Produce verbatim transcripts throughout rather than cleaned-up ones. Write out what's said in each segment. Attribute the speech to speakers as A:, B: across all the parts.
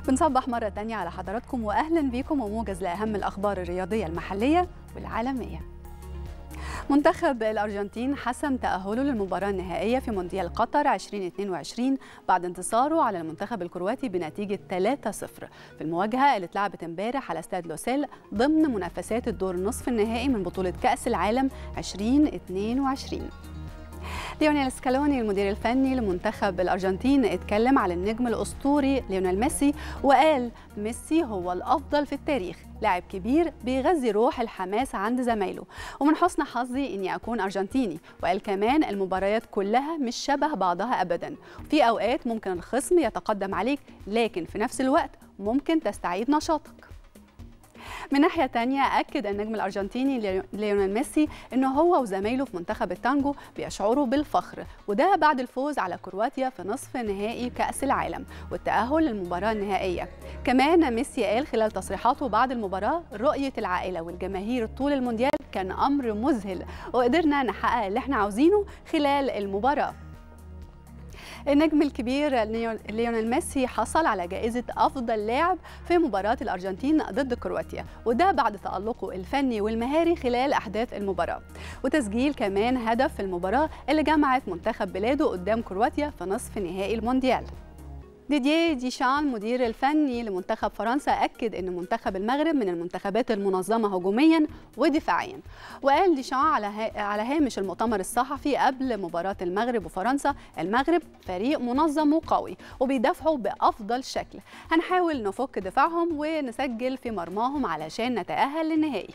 A: بنصبح مرة تانية على حضراتكم وأهلا بيكم وموجز لأهم الأخبار الرياضية المحلية والعالمية. منتخب الأرجنتين حسم تأهله للمباراة النهائية في مونديال قطر ألفين واثنين وعشرين بعد انتصاره على المنتخب الكرواتي بنتيجة ثلاثة صفر في المواجهة اللي اتلعبت امبارح على استاد لوسيل ضمن منافسات الدور نصف النهائي من بطولة كأس العالم ألفين واثنين وعشرين. ليونيل سكالوني المدير الفني لمنتخب الأرجنتين اتكلم على النجم الأسطوري ليونيل ميسي وقال ميسي هو الأفضل في التاريخ، لاعب كبير بيغذي روح الحماس عند زمايله، ومن حسن حظي إني أكون أرجنتيني. وقال كمان المباريات كلها مش شبه بعضها أبدا، في أوقات ممكن الخصم يتقدم عليك لكن في نفس الوقت ممكن تستعيد نشاطك. من ناحية تانية أكد النجم الأرجنتيني ليونيل ميسي أنه هو وزمايله في منتخب التانجو بيشعروا بالفخر، وده بعد الفوز على كرواتيا في نصف نهائي كأس العالم والتأهل للمباراة النهائية. كمان ميسي قال خلال تصريحاته بعد المباراة رؤية العائلة والجماهير طول المونديال كان أمر مذهل، وقدرنا نحقق اللي احنا عاوزينه خلال المباراة. النجم الكبير ليونيل ميسي حصل على جائزة أفضل لاعب في مباراة الأرجنتين ضد كرواتيا، وده بعد تألقه الفني والمهاري خلال أحداث المباراة، وتسجيل كمان هدف في المباراة اللي جمعت منتخب بلاده قدام كرواتيا في نصف نهائي المونديال. ديدييه ديشان مدير الفني لمنتخب فرنسا أكد أن منتخب المغرب من المنتخبات المنظمة هجوميا ودفاعيا، وقال ديشان على على هامش المؤتمر الصحفي قبل مباراة المغرب وفرنسا المغرب فريق منظم وقوي وبيدافعوا بأفضل شكل، هنحاول نفك دفاعهم ونسجل في مرماهم علشان نتأهل للنهائي.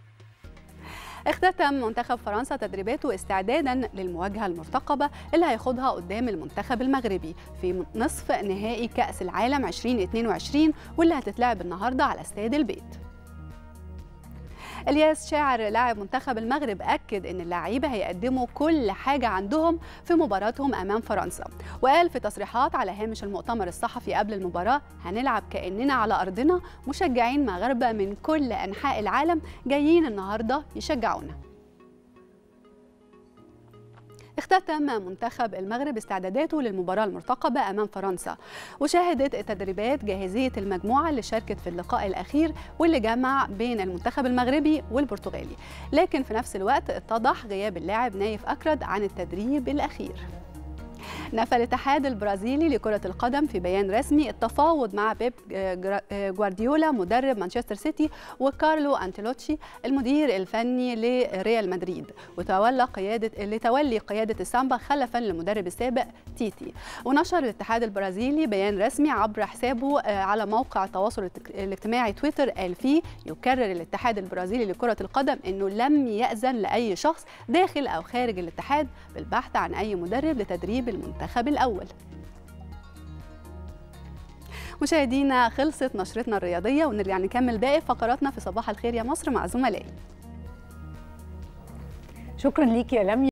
A: اختتم منتخب فرنسا تدريباته استعدادا للمواجهة المرتقبة اللي هيخوضها قدام المنتخب المغربي في نصف نهائي كأس العالم ألفين واثنين وعشرين واللي هتتلعب النهارده على استاد البيت. الياس شاعر لاعب منتخب المغرب أكد أن اللاعيبة هيقدموا كل حاجة عندهم في مباراتهم أمام فرنسا، وقال في تصريحات على هامش المؤتمر الصحفي قبل المباراة هنلعب كأننا على أرضنا، مشجعين مغاربة من كل أنحاء العالم جايين النهاردة يشجعونا. اختتم منتخب المغرب استعداداته للمباراة المرتقبة أمام فرنسا، وشهدت التدريبات جاهزية المجموعة اللي شاركت في اللقاء الأخير واللي جمع بين المنتخب المغربي والبرتغالي، لكن في نفس الوقت اتضح غياب اللاعب نايف أكرد عن التدريب الأخير. نفى الاتحاد البرازيلي لكرة القدم في بيان رسمي التفاوض مع بيب جوارديولا مدرب مانشستر سيتي وكارلو أنتيلوتشي المدير الفني لريال مدريد وتولى قيادة لتولي قيادة السامبا خلفا للمدرب السابق تيتي. ونشر الاتحاد البرازيلي بيان رسمي عبر حسابه على موقع التواصل الاجتماعي تويتر، قال فيه يكرر الاتحاد البرازيلي لكرة القدم انه لم يأذن لأي شخص داخل او خارج الاتحاد بالبحث عن اي مدرب لتدريب المنتخب الأول. مشاهدينا خلصت نشرتنا الرياضية ونرجع نكمل باقي فقراتنا في صباح الخير يا مصر مع زملائي.
B: شكرا ليك يا لميا.